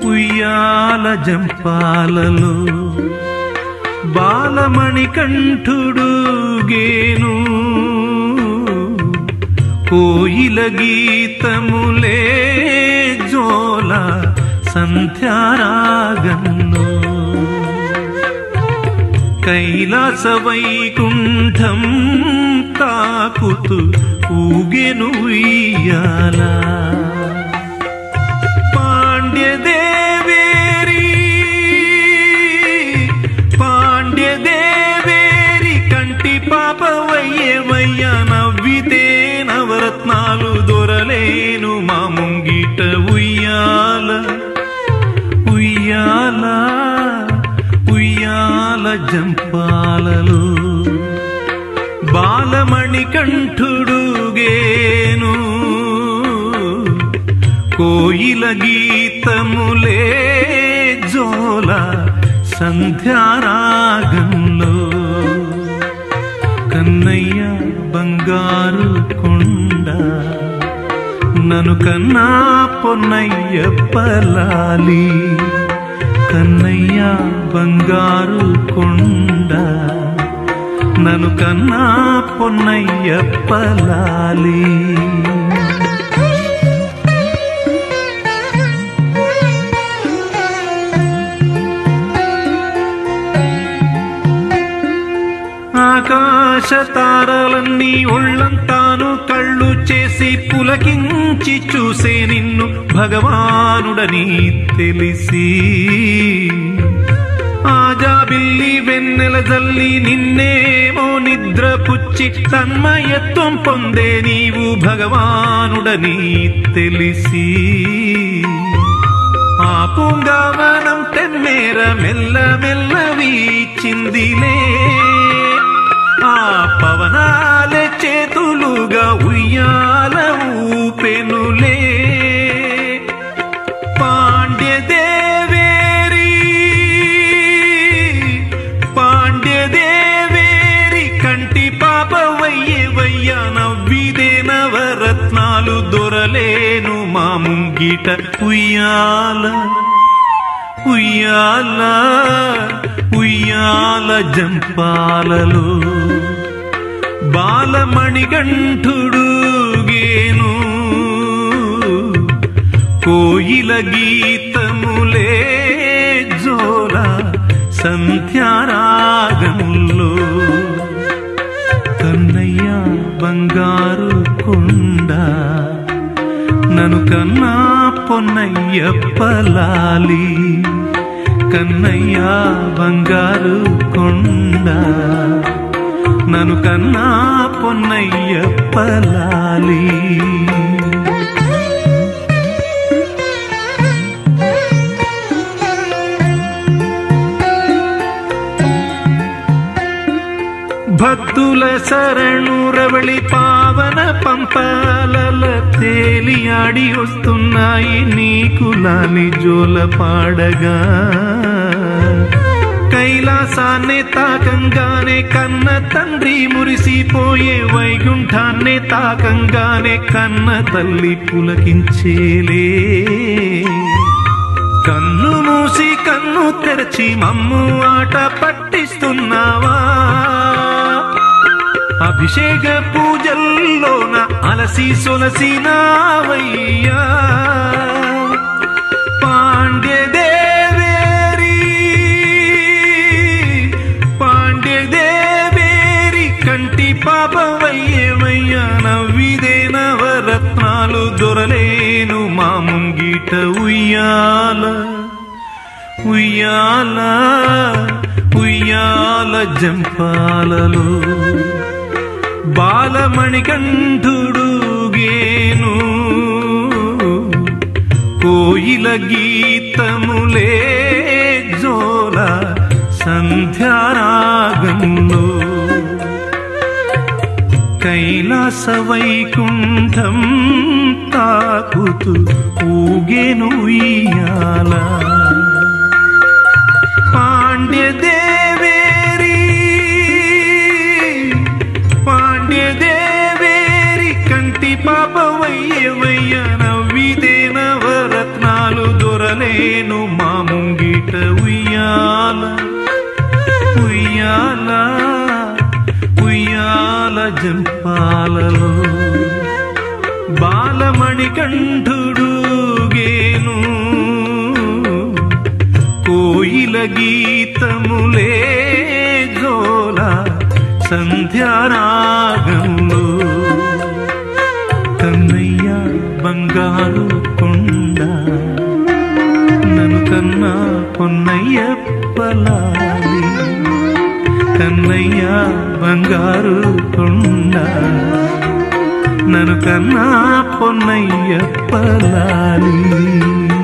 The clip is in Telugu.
ఉయ్యాల జంపాలలో బాలమణికంఠుడు గేను కోయిల గీతములే జోల సంధ్యారాగంలో కైలాస వైకుంఠం తాకుతూ ఊగెను ఉయ్యాల పాండ్యదేవేరి కంటి పాపవయ్యేవయ్యా నవ్వితే నవరత్నాలు దొరలేను మా ముంగిట ఉయ్యాల ఉయ్యాల ఉయ్యాల జంపాలలో బాలమణికంఠుడు గేను కోయిల గీతములే జోల సంధ్యారాగంలో కన్నయ్య బంగారు కొండ నన్ను కన్నా పొన్నయ్యప్పలాలి కన్నయ్య బంగారు కొండ నన్ను కన్నా పొన్నయ్యప్పలాలి ఆకాశ తారలన్నీ ఒళ్ళంతాను కళ్ళు చేసి పులకించి చూసే నిన్ను భగవానుడని తెలిసి ఆజాబిల్లి వెన్నెల జల్లి నిన్నేమో నిద్ర పుచ్చి తన్మయత్వం పొందే నీవు భగవానుడని తెలిసి ఆ పుంగవనం తెమ్మేర మెల్ల మెల్ల వీచిందిలే ఆ పవనాలే చేతులుగా ఉయ్యాల ఊపెనులే పాండ్యదేవేరి కంటి పాపవయ్యేవయ్యా నవ్విదే నవరత్నాలు దొరలేను మా ముంగిట ఉయ్యాల ఉయ్యాల ఉయ్యాల జంపాలలో బాలమణికంఠుడు గేను కోయిల గీతములే జోల సంధ్యారాగంలో కన్నయ్య బంగారు కొండ నన్ను కన్నా పొన్నయ్యప్పలాలి కన్నయ్య బంగారు కొండ నన్ను కన్నా పొన్నయ్యప్పలాలి భక్తుల శరణు రవళి పావన పంపాలల తేలియాడి వస్తున్నాయి నీకు లాలి జోల పాడగా కైలాసాన్నే తాకంగానే కన్న తండ్రి మురిసిపోయే వైకుంఠాన్నే తాకంగానే కన్న తల్లి పులకించేలే కన్ను మూసి కన్ను తెరచి మమ్ము ఆట పట్టిస్తున్నావా అభిషేక పూజల్లోన అలసి సొలసినావయ్యా పాండ్యదేవేరి కంటి పాపవయ్యేవయ్యా నవ్విదే నవరత్నాలు దొరలేను మా ముంగిట ఉయ్యాల ఉయ్యాల ఉయ్యాల జంపాలలో బాలమణికంఠుడు గేను కోయిల గీతములే జోల సంధ్యారాగంలో కైలాస వైకుంఠం తాకుతూ ఊగెను ఉయ్యాల పాండ్యదేవేరి కంటి పాపవయ్యేవయ్యా నవ్విదే నవరత్నాలు దొర ఊగలేను మా ముంగిట ఉయ్యాల ఉయ్యాల ఉయ్యాల జంపాలలో బాలమణి కంఠుడుగేను కోయిల గీతములే జోల సంధ్యారాగంలో కన్నయ్య బంగారు కొండ నన్ను కన్నా పొన్నయ్యప్పలాలి కన్నయ్య బంగారు కొండ నన్ను కన్నా పొన్నయ్యప్పలాలి